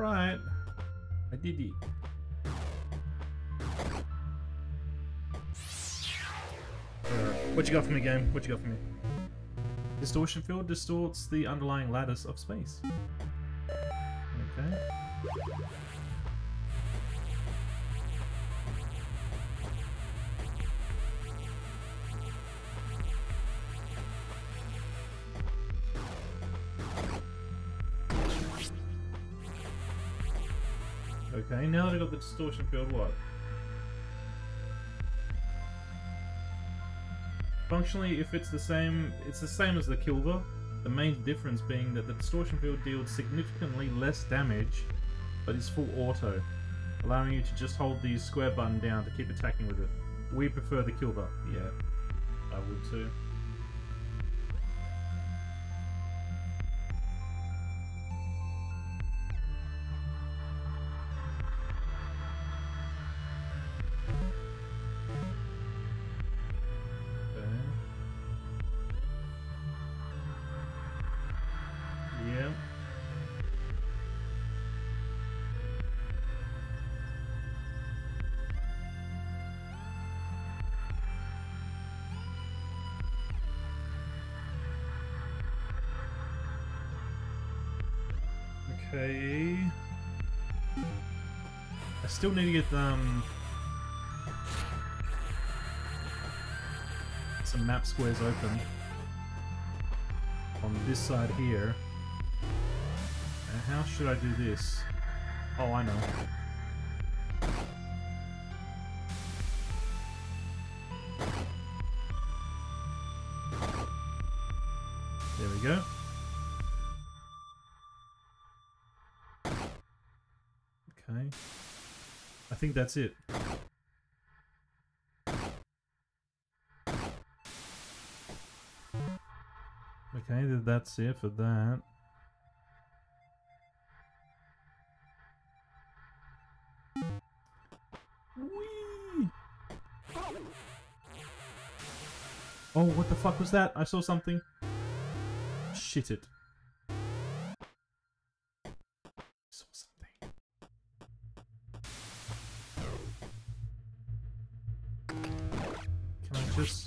Alright. I did it. What you got for me, game? What you got for me? Distortion field distorts the underlying lattice of space. Okay. Okay, now that I got the distortion field, what? Functionally, if it's the same as the Kilver, the main difference being that the distortion field deals significantly less damage, but is full auto, allowing you to just hold the square button down to keep attacking with it. We prefer the Kilver. Yeah, I would too. Okay. I still need to get some map squares open on this side here. And how should I do this? Oh, I know. There we go. Okay. I think that's it. Okay, that's it for that. Whee! Oh, what the fuck was that? I saw something. Shit it. Saw something. Can I just...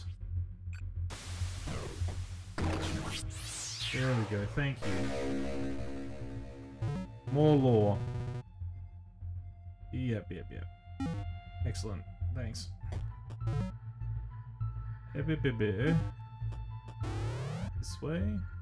There we go, thank you. More lore. Yep. Excellent, thanks. This way.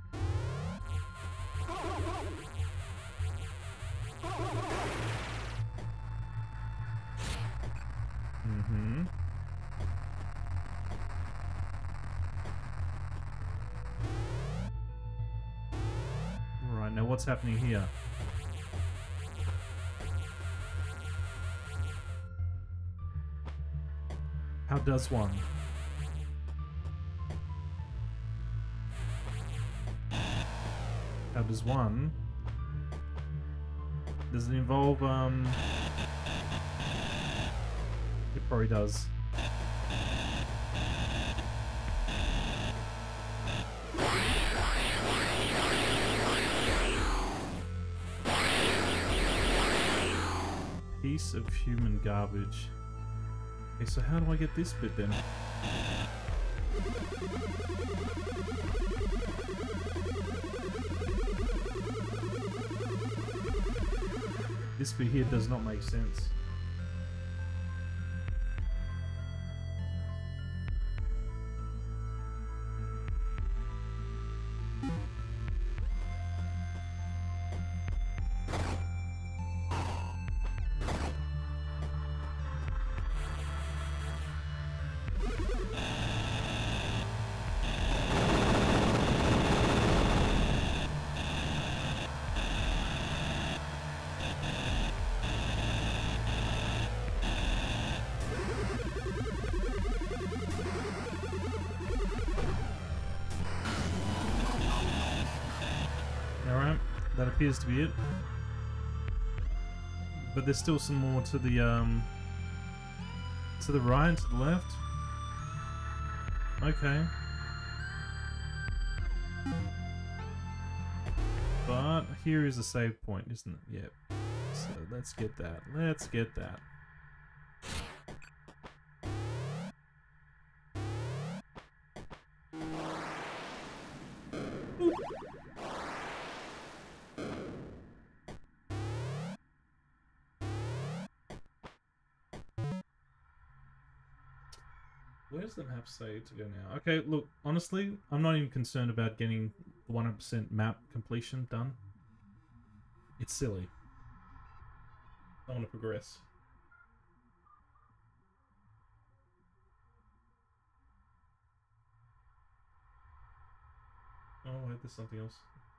Right, now what's happening here? How does one? How does one? Does it involve, It probably does. Piece of human garbage. Okay, so how do I get this bit then? This bit here does not make sense. That appears to be it. But there's still some more to the right and to the left. Okay. But here is a save point, isn't it? Yep. Let's get that. Let's get that. Oop. Where's the map say to go now? Okay, look, honestly, I'm not even concerned about getting the 100% map completion done. It's silly. I want to progress. Oh, wait, there's something else.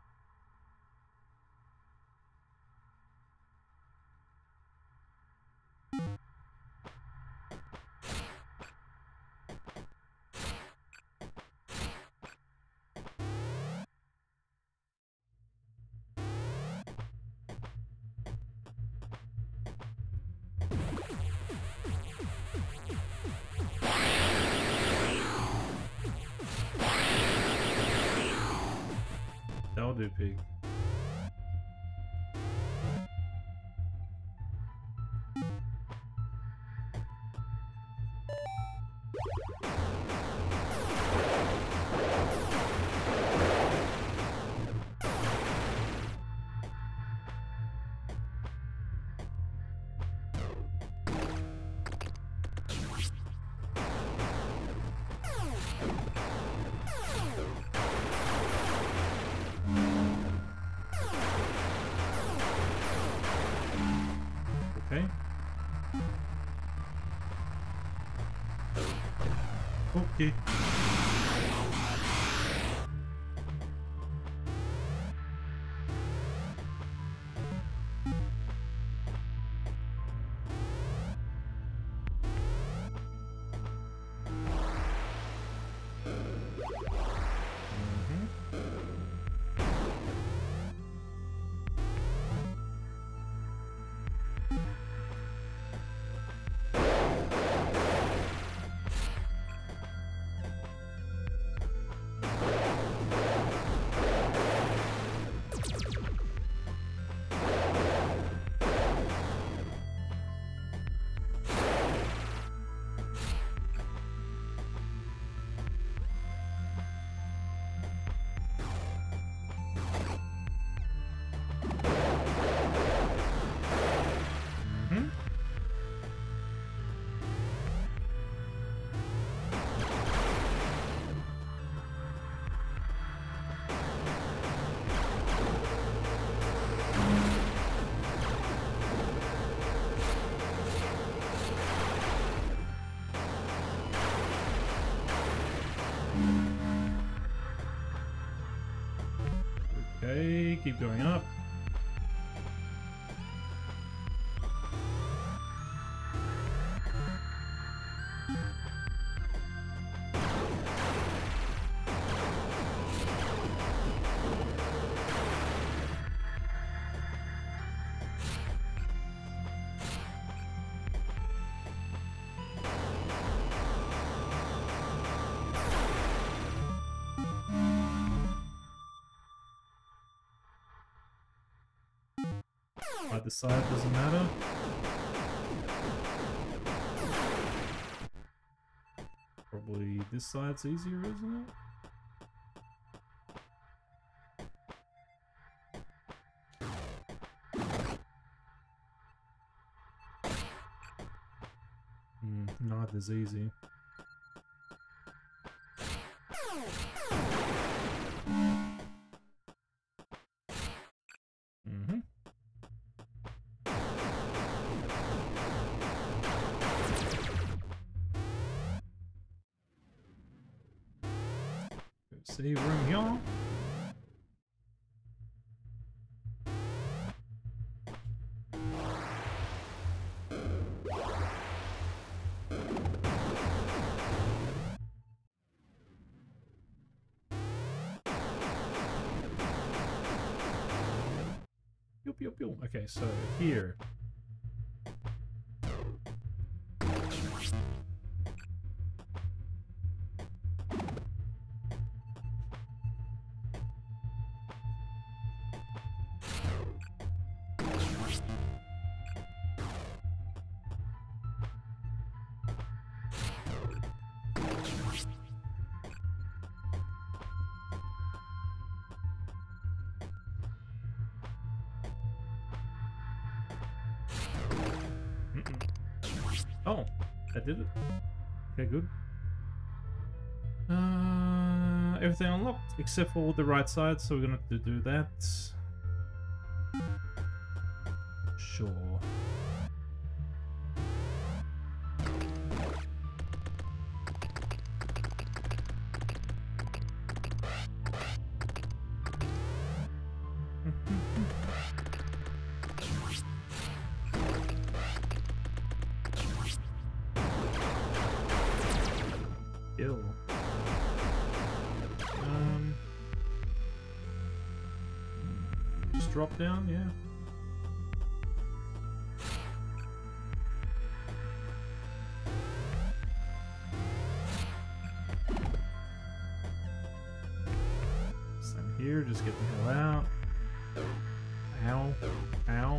That'll do, pig. Okay. Okay. Okay, keep going up. Either side doesn't matter. Probably this side's easier, isn't it? Neither's easy. Save room here. Yup, yup, yup. Okay, so here. Oh, that did it. Okay, good. Everything unlocked except for the right side, so we're gonna have to do that. Sure. Ew. Just drop down, yeah. Same here, just get the hell out. Ow. Ow.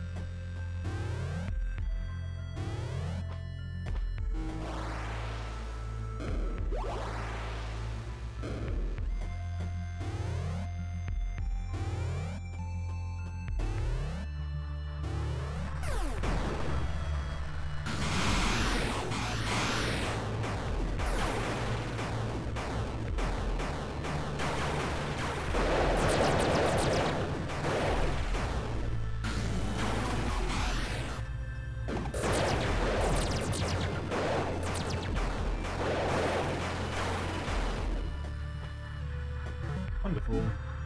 Wonderful.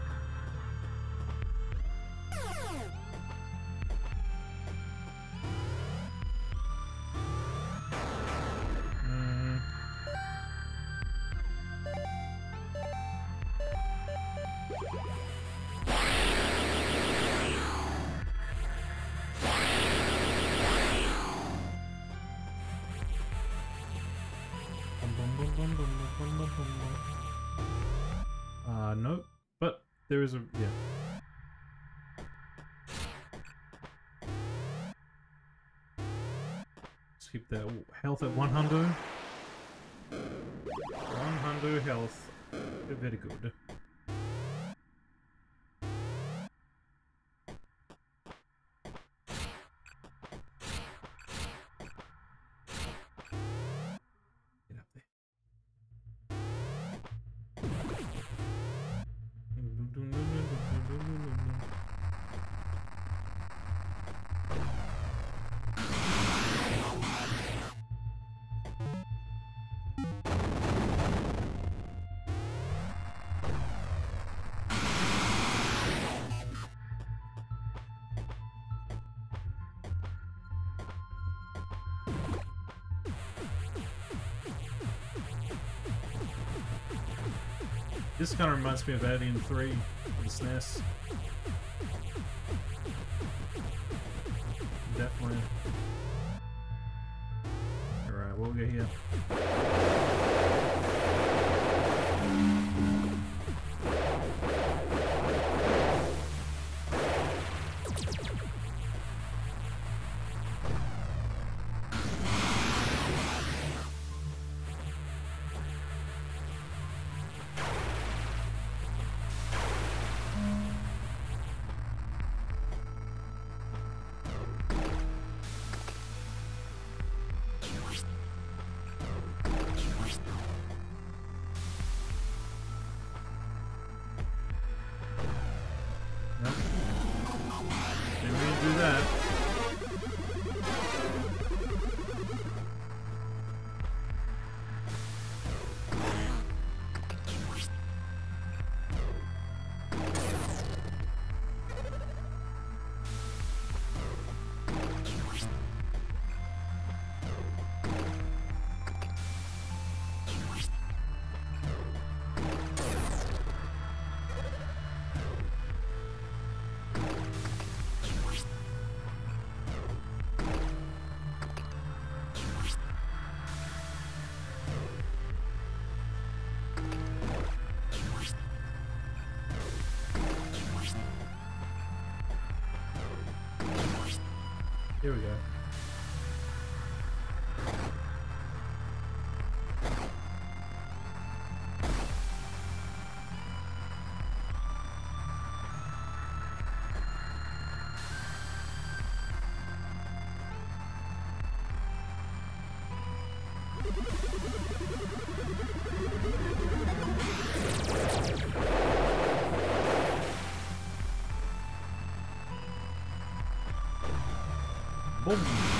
Nope. But there is a yeah. Let's keep that health at 100. 100 health. Very good. Get up there. This kind of reminds me of Alien 3 on the SNES. Definitely. Alright, we'll get here. Here we go. Boom!